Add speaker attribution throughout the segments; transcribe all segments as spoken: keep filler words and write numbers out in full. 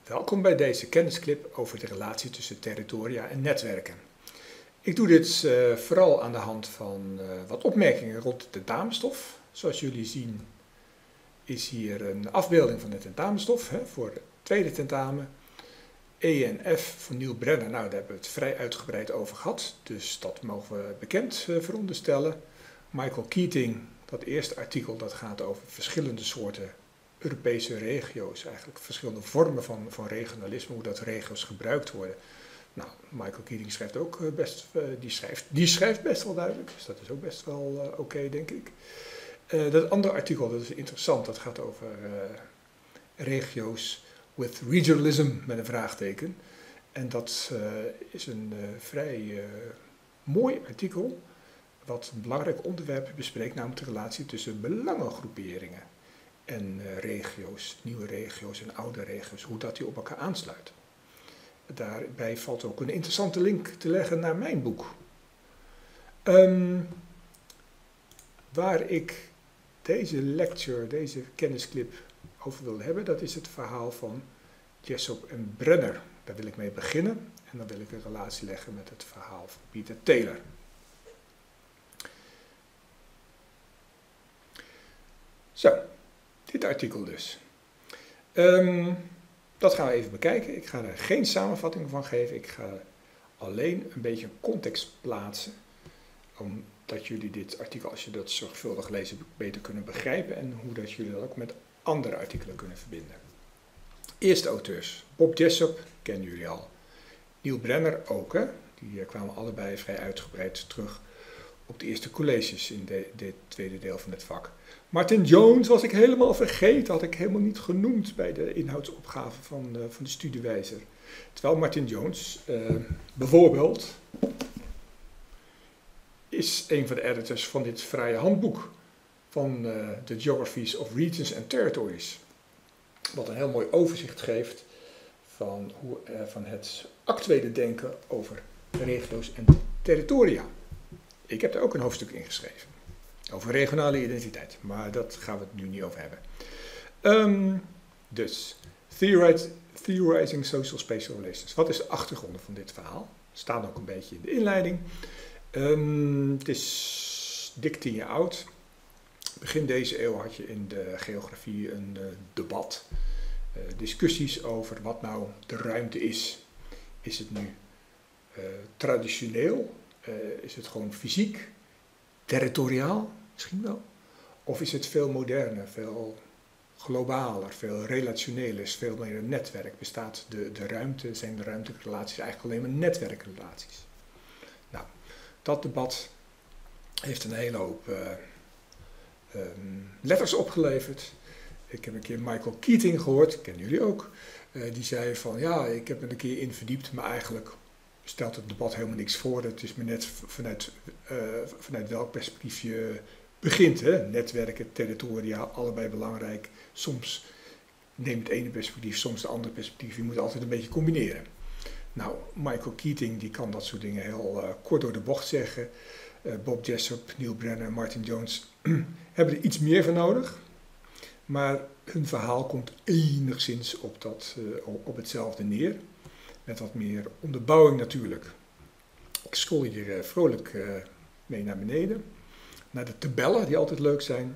Speaker 1: Welkom bij deze kennisclip over de relatie tussen territoria en netwerken. Ik doe dit uh, vooral aan de hand van uh, wat opmerkingen rond de tentamenstof. Zoals jullie zien is hier een afbeelding van de tentamenstof hè, voor het tweede tentamen. E en F van Neil Brenner, nou daar hebben we het vrij uitgebreid over gehad, dus dat mogen we bekend uh, veronderstellen. Michael Keating, dat eerste artikel, dat gaat over verschillende soorten Europese regio's, eigenlijk verschillende vormen van, van regionalisme, hoe dat regio's gebruikt worden. Nou, Michael Keating schrijft ook best, uh, die, schrijft, die schrijft best wel duidelijk, dus dat is ook best wel uh, oké, okay, denk ik. Uh, dat andere artikel, dat is interessant, dat gaat over uh, regio's with regionalism, met een vraagteken. En dat uh, is een uh, vrij uh, mooi artikel, wat een belangrijk onderwerp bespreekt, namelijk de relatie tussen belangengroeperingen en uh, regio's, nieuwe regio's en oude regio's, hoe dat die op elkaar aansluit. Daarbij valt ook een interessante link te leggen naar mijn boek. Um, waar ik deze lecture, deze kennisclip over wil hebben, dat is het verhaal van Jessop en Brenner. Daar wil ik mee beginnen en dan wil ik een relatie leggen met het verhaal van Peter Taylor. Zo, dit artikel dus. Um, dat gaan we even bekijken. Ik ga er geen samenvatting van geven. Ik ga alleen een beetje een context plaatsen. Omdat jullie dit artikel, als je dat zorgvuldig leest, beter kunnen begrijpen. En hoe dat jullie dat ook met andere artikelen kunnen verbinden. Eerste auteurs. Bob Jessop, kennen jullie al. Neil Brenner ook. Hè? Die kwamen allebei vrij uitgebreid terug op de eerste colleges in de, dit tweede deel van het vak. Martin Jones was ik helemaal vergeten, had ik helemaal niet genoemd bij de inhoudsopgave van, uh, van de studiewijzer. Terwijl Martin Jones, uh, bijvoorbeeld, is een van de editors van dit fraaie handboek van uh, The Geographies of Regions and Territories. Wat een heel mooi overzicht geeft van, hoe, uh, van het actuele denken over regio's en territoria. Ik heb daar ook een hoofdstuk in geschreven. Over regionale identiteit, maar dat gaan we het nu niet over hebben. Um, dus, Theorizing Social Spatial Relations. Wat is de achtergrond van dit verhaal? Staat ook een beetje in de inleiding. Um, het is dik tien jaar oud. Begin deze eeuw had je in de geografie een uh, debat. Uh, discussies over wat nou de ruimte is. Is het nu uh, traditioneel? Uh, is het gewoon fysiek? Territoriaal, misschien wel. Of is het veel moderner, veel globaler, veel relationeler, veel meer een netwerk? Bestaat de, de ruimte, zijn de ruimtelijke relaties eigenlijk alleen maar netwerkrelaties? Nou, dat debat heeft een hele hoop uh, um, letters opgeleverd. Ik heb een keer Michael Keating gehoord, kennen jullie ook. Uh, die zei van, ja, ik heb me een keer in verdiept, maar eigenlijk stelt het debat helemaal niks voor. Het is maar net vanuit, uh, vanuit welk perspectief je begint. Hè? Netwerken, territoria, allebei belangrijk. Soms neem het ene perspectief, soms het andere perspectief. Je moet altijd een beetje combineren. Nou, Michael Keating die kan dat soort dingen heel uh, kort door de bocht zeggen. Uh, Bob Jessop, Neil Brenner, Martin Jones hebben er iets meer van nodig. Maar hun verhaal komt enigszins op, dat, uh, op hetzelfde neer. Met wat meer onderbouwing natuurlijk. Ik scroll hier uh, vrolijk uh, mee naar beneden. Naar de tabellen die altijd leuk zijn.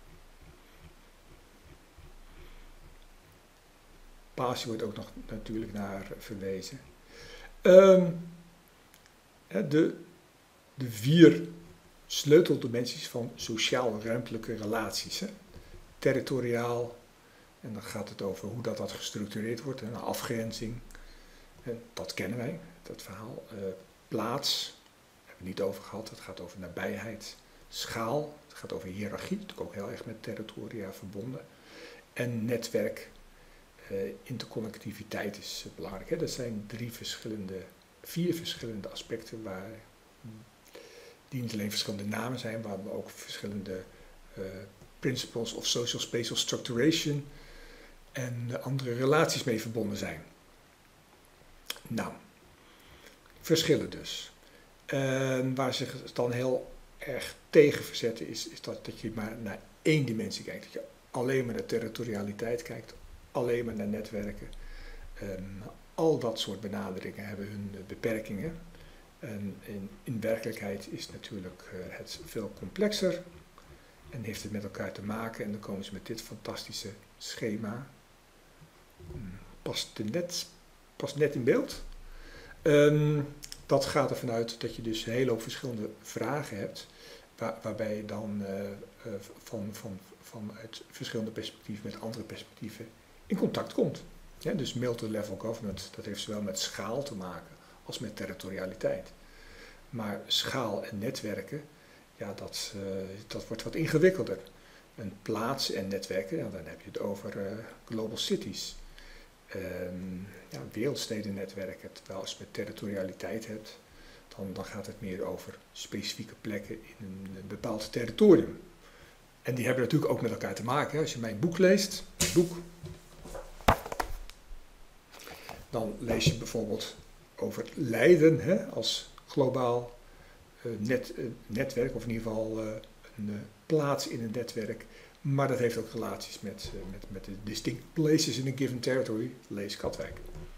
Speaker 1: Pasi wordt ook nog natuurlijk naar verwezen. Um, de, de vier sleuteldimensies van sociaal-ruimtelijke relaties. Hè. Territoriaal, en dan gaat het over hoe dat, dat gestructureerd wordt. Een afgrenzing. En dat kennen wij, dat verhaal. Uh, plaats, daar hebben we het niet over gehad. Het gaat over nabijheid. Schaal, het gaat over hiërarchie, natuurlijk ook heel erg met territoria verbonden. En netwerk, uh, interconnectiviteit is belangrijk. Hè? Dat zijn drie verschillende, vier verschillende aspecten waar, die niet alleen verschillende namen zijn, maar ook verschillende uh, principles of social spatial structuration en uh, andere relaties mee verbonden zijn. Nou, verschillen dus. En waar zich dan heel erg tegen verzetten is, is dat, dat je maar naar één dimensie kijkt. Dat je alleen maar naar territorialiteit kijkt, alleen maar naar netwerken. Uh, Um, al dat soort benaderingen hebben hun uh, beperkingen. En in, in werkelijkheid is natuurlijk uh, het veel complexer en heeft het met elkaar te maken. En dan komen ze met dit fantastische schema. Um, past, net, past net in beeld. Um, dat gaat ervan uit dat je dus een hele hoop verschillende vragen hebt, waar, waarbij je dan uh, uh, van, van, vanuit verschillende perspectieven met andere perspectieven in contact komt. Ja, dus multi-level government, dat heeft zowel met schaal te maken als met territorialiteit. Maar schaal en netwerken, ja, dat, uh, dat wordt wat ingewikkelder. En plaatsen en netwerken, ja, dan heb je het over uh, global cities. Um, ja, wereldstedennetwerken, terwijl als je met territorialiteit hebt, dan, dan gaat het meer over specifieke plekken in een, een bepaald territorium. En die hebben natuurlijk ook met elkaar te maken. Hè. Als je mijn boek leest, boek, dan lees je bijvoorbeeld over Leiden hè, als globaal uh, net, uh, netwerk, of in ieder geval uh, een uh, plaats in een netwerk. Maar dat heeft ook relaties met, uh, met, met de distinct places in a given territory, lees Katwijk.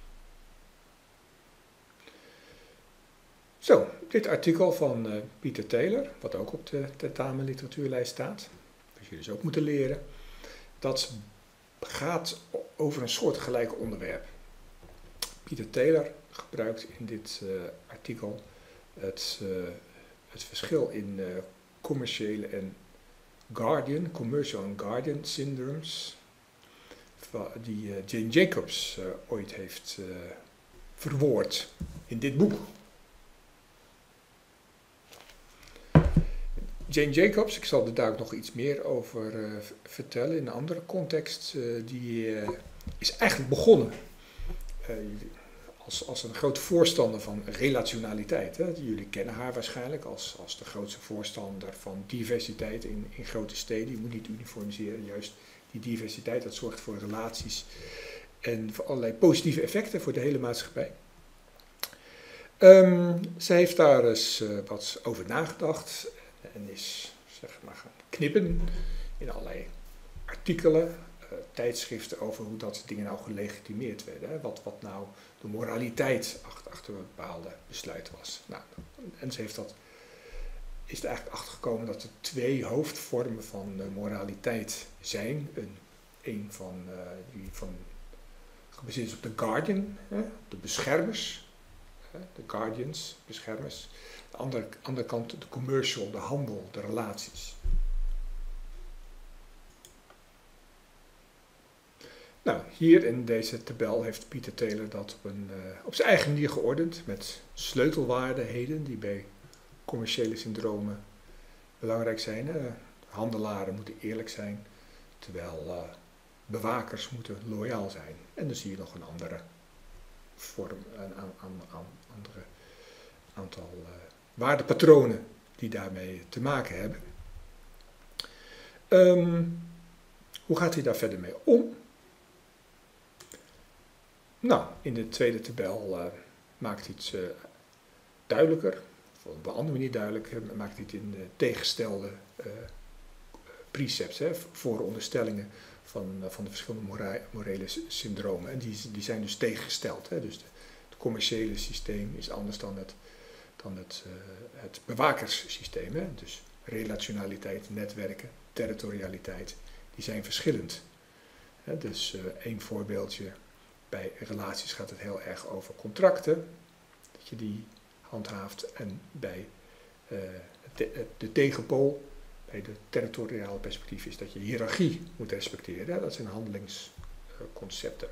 Speaker 1: Zo, dit artikel van uh, Peter Taylor, wat ook op de tentamenliteratuurlijst staat, dat jullie dus ook moeten leren, dat gaat over een soortgelijk onderwerp. Peter Taylor gebruikt in dit uh, artikel het, uh, het verschil in uh, commerciële en Guardian, commercial en Guardian syndromes, die uh, Jane Jacobs uh, ooit heeft uh, verwoord in dit boek. Jane Jacobs, ik zal er daar ook nog iets meer over uh, vertellen in een andere context, uh, die uh, is eigenlijk begonnen uh, als, als een groot voorstander van relationaliteit. Hè. Jullie kennen haar waarschijnlijk als, als de grootste voorstander van diversiteit in, in grote steden. Je moet niet uniformiseren, juist die diversiteit, dat zorgt voor relaties en voor allerlei positieve effecten voor de hele maatschappij. Um, zij heeft daar eens uh, wat over nagedacht en is zeg maar gaan knippen in allerlei artikelen, uh, tijdschriften over hoe dat soort dingen nou gelegitimeerd werden. Hè? Wat, wat nou de moraliteit achter, achter een bepaalde besluit was. Nou, en ze heeft dat, is er eigenlijk achtergekomen dat er twee hoofdvormen van uh, moraliteit zijn. Een, een van, uh, die van gebaseerd is op de Guardian, hè? De beschermers, hè? De Guardians, beschermers. Aan de andere, andere kant de commercial, de handel, de relaties. Nou, hier in deze tabel heeft Peter Taylor dat op, een, uh, op zijn eigen manier geordend met sleutelwaardigheden die bij commerciële syndromen belangrijk zijn. Uh, handelaren moeten eerlijk zijn, terwijl uh, bewakers moeten loyaal zijn. En dan zie je nog een andere vorm, een aan, aan, aan, andere aantal uh, waardepatronen die daarmee te maken hebben. Um, hoe gaat hij daar verder mee om? Nou, in de tweede tabel uh, maakt hij het uh, duidelijker, of op een andere manier duidelijker, maakt hij het in uh, tegengestelde uh, precepts, hè, vooronderstellingen van, uh, van de verschillende mora morele syndromen. En die, die zijn dus tegengesteld. Hè. Dus de, het commerciële systeem is anders dan het, dan het, uh, het bewakerssysteem. Hè. Dus relationaliteit, netwerken, territorialiteit, die zijn verschillend. Hè. Dus uh, één voorbeeldje. Bij relaties gaat het heel erg over contracten, dat je die handhaaft. En bij uh, de, de tegenpool, bij de territoriale perspectief, is dat je hiërarchie moet respecteren. Dat zijn handelingsconcepten.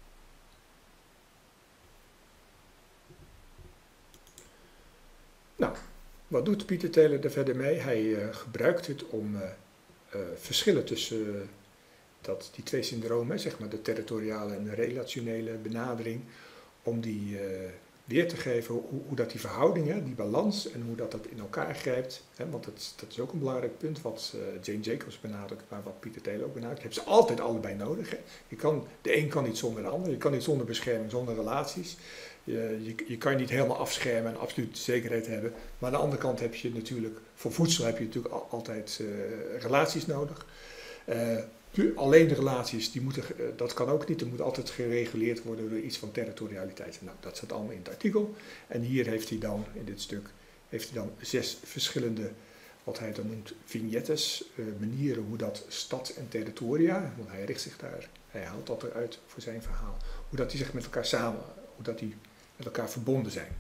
Speaker 1: Nou, wat doet Peter Taylor er verder mee? Hij uh, gebruikt het om uh, uh, verschillen tussen uh, dat, die twee syndromen, zeg maar de territoriale en de relationele benadering, om die uh, weer te geven, hoe, hoe dat die verhoudingen, die balans en hoe dat, dat in elkaar grijpt. Hè, want dat, dat is ook een belangrijk punt wat uh, Jane Jacobs benadrukt, maar wat Peter Taylor ook benadrukt. Je hebt ze altijd allebei nodig. Hè. Je kan, de een kan niet zonder de ander, je kan niet zonder bescherming, zonder relaties. Je, je, je kan je niet helemaal afschermen en absoluut zekerheid hebben. Maar aan de andere kant heb je natuurlijk, voor voedsel heb je natuurlijk al, altijd uh, relaties nodig. Uh, alleen de relaties, die moeten, dat kan ook niet. Er moet altijd gereguleerd worden door iets van territorialiteit. Nou, dat staat allemaal in het artikel. En hier heeft hij dan, in dit stuk, heeft hij dan zes verschillende, wat hij dan noemt, vignettes, uh, manieren hoe dat stad en territoria, want hij richt zich daar, hij haalt dat eruit voor zijn verhaal, hoe dat die zich met elkaar samen, hoe dat die met elkaar verbonden zijn.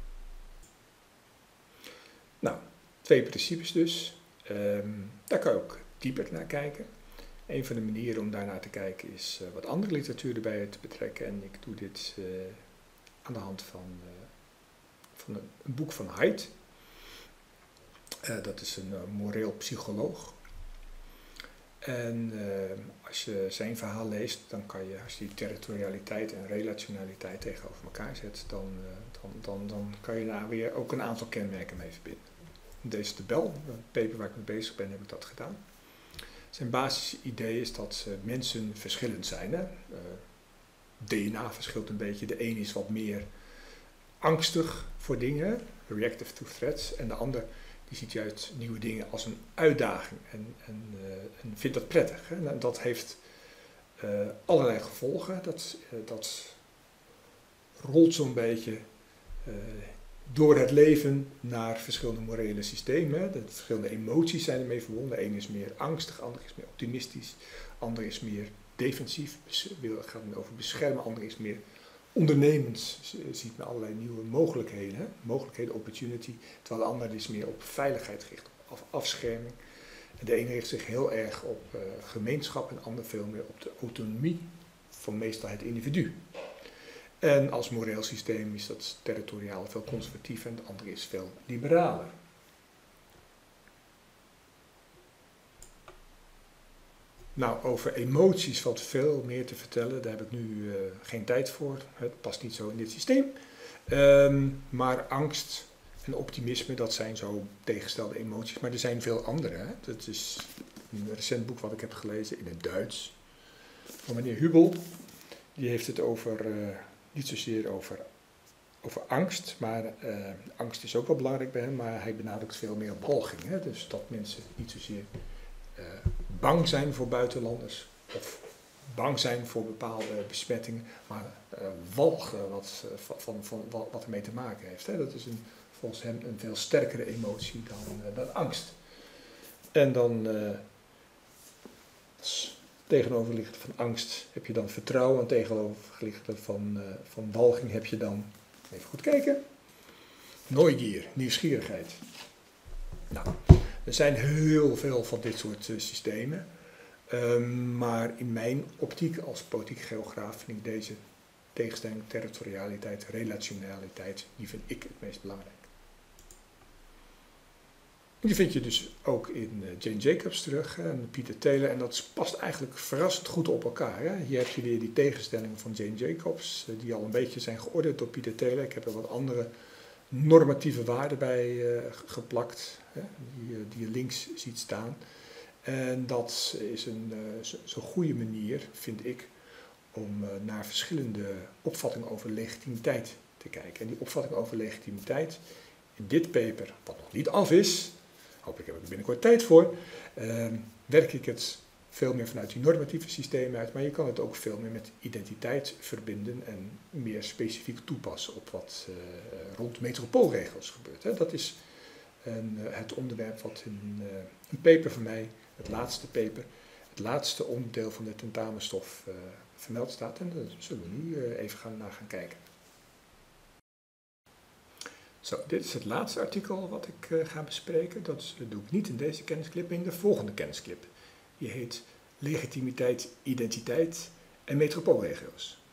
Speaker 1: Nou, twee principes dus. Um, daar kan je ook dieper naar kijken. Een van de manieren om daarnaar te kijken is uh, wat andere literatuur erbij te betrekken. En ik doe dit uh, aan de hand van, uh, van een, een boek van Haidt. Uh, dat is een uh, moreel psycholoog. En uh, als je zijn verhaal leest, dan kan je, als je die territorialiteit en relationaliteit tegenover elkaar zet, dan, uh, dan, dan, dan kan je daar weer ook een aantal kenmerken mee verbinden. In deze tabel, het paper waar ik mee bezig ben, heb ik dat gedaan. Zijn basisidee is dat uh, mensen verschillend zijn. Hè? Uh, D N A verschilt een beetje. De een is wat meer angstig voor dingen, reactive to threats, en de ander die ziet juist nieuwe dingen als een uitdaging en, en, uh, en vindt dat prettig. Hè? En dat heeft uh, allerlei gevolgen. Dat, uh, dat rolt zo'n beetje uh, door het leven naar verschillende morele systemen. De verschillende emoties zijn ermee verbonden. De een is meer angstig, de ander is meer optimistisch, de ander is meer defensief, het gaat over beschermen, de ander is meer ondernemend, ziet naar allerlei nieuwe mogelijkheden, hè? Mogelijkheden, opportunity, terwijl de ander is meer op veiligheid gericht, op afscherming. En de ene richt zich heel erg op uh, gemeenschap en de ander veel meer op de autonomie van meestal het individu. En als moreel systeem is dat territoriaal veel conservatiever en de andere is veel liberaler. Nou, over emoties valt veel meer te vertellen. Daar heb ik nu uh, geen tijd voor. Het past niet zo in dit systeem. Um, maar angst en optimisme, dat zijn zo tegenstelde emoties. Maar er zijn veel andere. Hè? Dat is een recent boek wat ik heb gelezen in het Duits. Van meneer Hubel. Die heeft het over, uh, niet zozeer over, over angst. Maar uh, angst is ook wel belangrijk bij hem. Maar hij benadrukt veel meer walging. Hè? Dus dat mensen niet zozeer Uh, bang zijn voor buitenlanders of bang zijn voor bepaalde besmettingen, maar uh, walgen wat, uh, van, van, van wat ermee te maken heeft. Hè. Dat is een, volgens hem een veel sterkere emotie dan, uh, dan angst. En dan uh, tegenoverliggend van angst heb je dan vertrouwen en tegenoverliggend van, uh, van walging heb je dan, even goed kijken, Neugier, nieuwsgierigheid. Nou, er zijn heel veel van dit soort uh, systemen, um, maar in mijn optiek als politiek geograaf vind ik deze tegenstelling territorialiteit, relationaliteit, die vind ik het meest belangrijk. Die vind je dus ook in uh, Jane Jacobs terug en Peter Taylor en dat past eigenlijk verrassend goed op elkaar. Hè? Hier heb je weer die tegenstellingen van Jane Jacobs, uh, die al een beetje zijn geordend door Peter Taylor. Ik heb er wat andere normatieve waarden bij uh, geplakt, hè, die, uh, die je links ziet staan. En dat is een uh, zo'n goede manier, vind ik, om uh, naar verschillende opvattingen over legitimiteit te kijken. En die opvatting over legitimiteit, in dit paper, wat nog niet af is, hopelijk heb ik er binnenkort tijd voor, uh, werk ik het veel meer vanuit die normatieve systemen uit, maar je kan het ook veel meer met identiteit verbinden en meer specifiek toepassen op wat uh, rond metropoolregels gebeurt. Hè. Dat is een, uh, het onderwerp wat in uh, een paper van mij, het laatste paper, het laatste onderdeel van de tentamenstof uh, vermeld staat. En daar zullen we nu uh, even gaan, naar gaan kijken. Zo, dit is het laatste artikel wat ik uh, ga bespreken. Dat doe ik niet in deze kennisclip, maar in de volgende kennisclip. Die heet Legitimiteit, Identiteit en Metropoolregio's.